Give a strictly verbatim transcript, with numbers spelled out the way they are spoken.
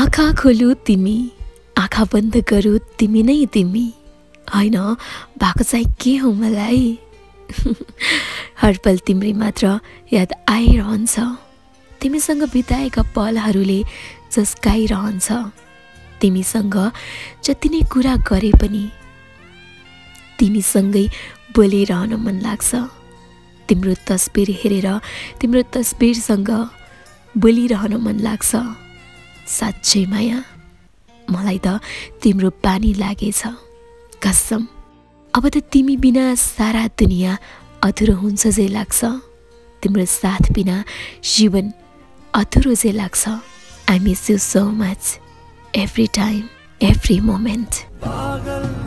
आँखा खोलु तिमी, आँखा बन्द गरौ तिमी नै तिमी, हैन भएको चाहिँ के हो मलाई। हर पल तिम्रै मात्र याद आइरहन्छ, तिमीसँग बिताएका पलहरूले जस्काइरहन्छ। तिमीसँग जति नै कुरा गरे पनि तिमीसँगै बोलिरहन मन लाग्छ। तिम्रो तस्बिर हेरेर तिम्रो तस्बिरसँग बोलिरहन मन लाग्छ। साँच्चै माया, मलाई त तिम्रो पानी लागेछ कसम। अब त तिमी बिना सारा दुनियाँ अधुरो हुन्छ जे लाग्छ। तिम्रो साथ बिना जीवन अधुरो जे लाग्छ। I miss you so much every time every moment.